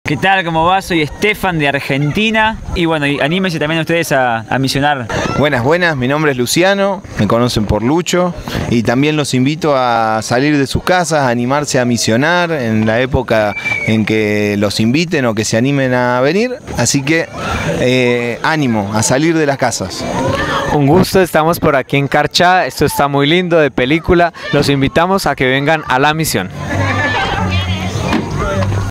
¿Qué tal? ¿Cómo va? Soy Estefan de Argentina y bueno, anímense también ustedes a misionar. Buenas, buenas, mi nombre es Luciano, me conocen por Lucho y también los invito a salir de sus casas, a animarse a misionar en la época en que los inviten o que se animen a venir, así que ánimo a salir de las casas. Un gusto, estamos por aquí en Carchá, esto está muy lindo de película, los invitamos a que vengan a la misión.